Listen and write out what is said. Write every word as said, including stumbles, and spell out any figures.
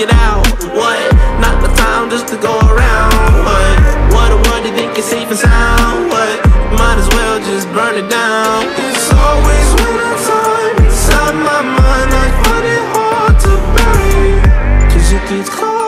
it out. What? Not the time just to go around. What? What a world you think is safe and sound. What? Might as well just burn it down. It's always winter time inside my mind. I find it hard to bury, 'cause it gets cold.